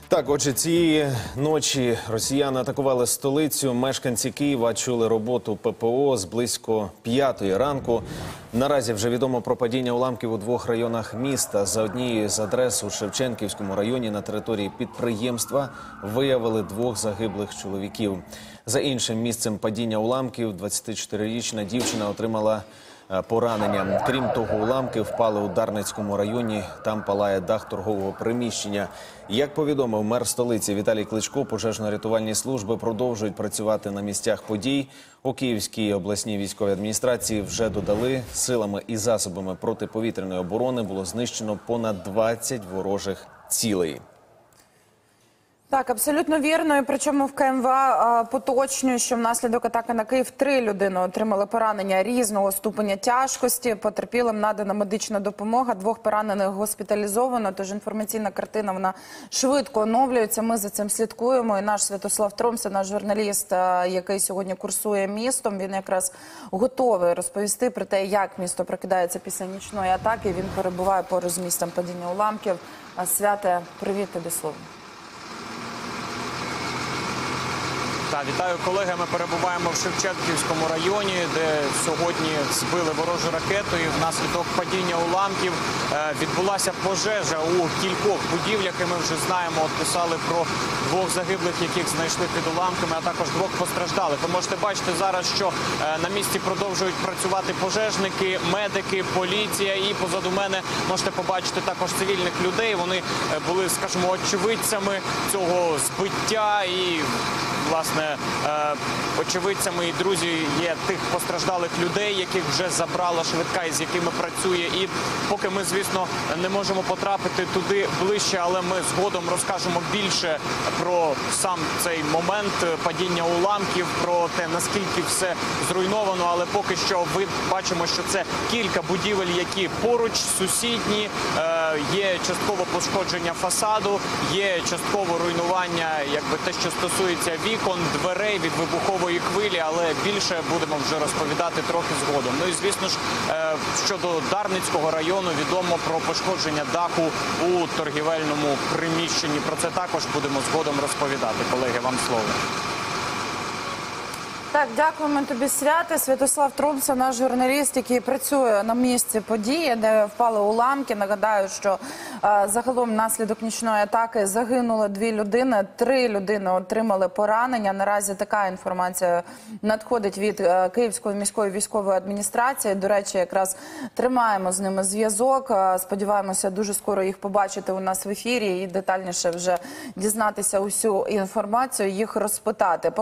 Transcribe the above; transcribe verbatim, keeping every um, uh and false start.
Так, отже, цієї ночі росіяни атакували столицю. Мешканці Києва чули роботу ППО з близько п'ятої ранку. Наразі вже відомо про падіння уламків у двох районах міста. За однією з адрес у Шевченківському районі на території підприємства виявили двох загиблих чоловіків. За іншим місцем падіння уламків двадцятичотирирічна дівчина отримала поранення. Крім того, уламки впали у Дарницькому районі. Там палає дах торгового приміщення. Як повідомив мер столиці Віталій Кличко, пожежно-рятувальні служби продовжують працювати на місцях подій. У Київській обласній військовій адміністрації вже додали, силами і засобами протиповітряної оборони було знищено понад двадцять ворожих цілей. Так, абсолютно вірно. І причому в КМВА поточнює, що внаслідок атаки на Київ три людини отримали поранення різного ступеня тяжкості. Потерпілим надана медична допомога, двох поранених госпіталізовано. Тож інформаційна картина, вона швидко оновлюється. Ми за цим слідкуємо. І наш Святослав Тромса, наш журналіст, який сьогодні курсує містом, він якраз готовий розповісти про те, як місто прокидається після нічної атаки. Він перебуває поруч з місцем падіння уламків. Святе, привіт тобі слово. Так, вітаю, колеги. Ми перебуваємо в Шевченківському районі, де сьогодні збили ворожу ракету, і внаслідок падіння уламків е, відбулася пожежа у кількох будівлях. І ми вже знаємо, от писали про двох загиблих, яких знайшли під уламками, а також двох постраждалих. Ви можете бачити зараз, що е, на місці продовжують працювати пожежники, медики, поліція. І позаду мене можете побачити також цивільних людей. Вони е, були, скажімо, очевидцями цього збиття і, власне, очевидцями і друзі є тих постраждалих людей, яких вже забрала швидка і з якими працює. І поки ми, звісно, не можемо потрапити туди ближче, але ми згодом розкажемо більше про сам цей момент падіння уламків, про те, наскільки все зруйновано. Але поки що ви бачимо, що це кілька будівель, які поруч, сусідні, є частково пошкодження фасаду, є частково руйнування, якби те, що стосується вікон, дверей від вибухової хвилі, але більше будемо вже розповідати трохи згодом. Ну і, звісно ж, щодо Дарницького району відомо про пошкодження даху у торгівельному приміщенні. Про це також будемо згодом розповідати. Колеги, вам слово. Так, дякуємо тобі, Святе. Святослав Тромса, наш журналіст, який працює на місці події, де впали уламки. Нагадаю, що е, загалом внаслідок нічної атаки загинуло дві людини, три людини отримали поранення. Наразі така інформація надходить від е, Київської міської військової адміністрації. До речі, якраз тримаємо з ними зв'язок. Е, сподіваємося дуже скоро їх побачити у нас в ефірі і детальніше вже дізнатися усю інформацію, їх розпитати.